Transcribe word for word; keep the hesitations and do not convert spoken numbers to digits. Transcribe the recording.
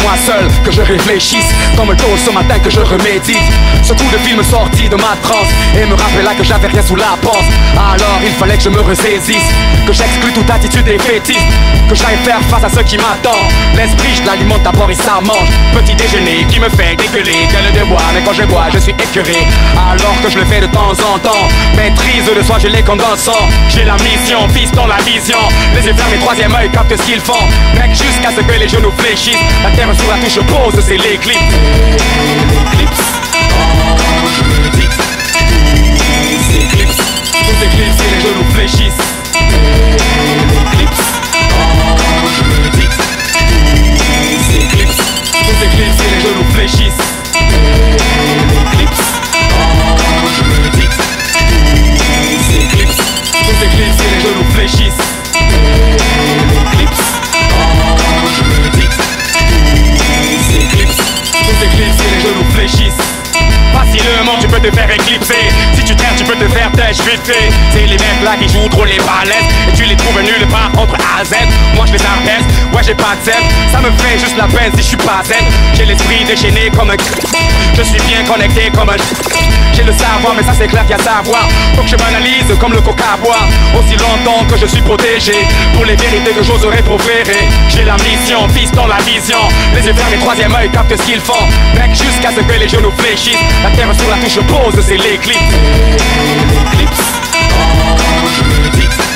moi seul que je réfléchisse, comme tôt ce matin que je remédite. Ce coup de film sorti de ma transe et me rappela que j'avais rien sous la panse. Alors il fallait que je me ressaisisse, que j'exclue toute attitude défaitiste, que j'aille faire face à ce qui m'attend. L'esprit je l'alimente d'abord et ça mange. Petit déjeuner qui me fait dégueuler, gueule de bois, mais quand je bois je suis écœuré. Alors que je le fais de temps en temps, maîtrise de soi je les comme dans le sang. J'ai la mission, fiston la vision, les yeux fermés, troisième œil capte ce qu'ils font. Mec jusqu'à ce que les genoux fléchissent, la terre sur la touche pose c'est l'éclipse. L'éclipse, oh je me dis, tout s'éclipse, tout s'éclipse et les genoux fléchissent. L'éclipse, oh je me dis, tout s'éclipse, tout s'éclipse et les genoux fléchissent. L'éclipse, oh je me dis, tout s'éclipse, tout s'éclipse et les genoux fléchissent. L'éclipse, oh je me dis, tout s'éclipse, tout s'éclipse et les genoux fléchissent. Facilement tu peux te faire éclipser, si tu traînes tu peux te faire têche vite fait. C'est les mecs là qui jouent trop les balèzes et tu les trouves nulle part entre A Z. Moi je les apaise, ouais j'ai pas de zen, ça me fait juste la peine si je suis pas zen. J'ai l'esprit déchaîné comme un je suis bien connecté comme un j'ai le savoir mais ça c'est clair qu'il y a savoir. Faut que je m'analyse comme le coca à boire, aussi longtemps que je suis protégé pour les vérités que j'oserais proférer. J'ai la mission, fiston la vision, les yeux fermés, troisième œil capte ce qu'ils font. Mec jusqu'à ce que les genoux fléchissent, la terre sur la touche pose c'est l'éclipse. L'éclipse, oh je me dis.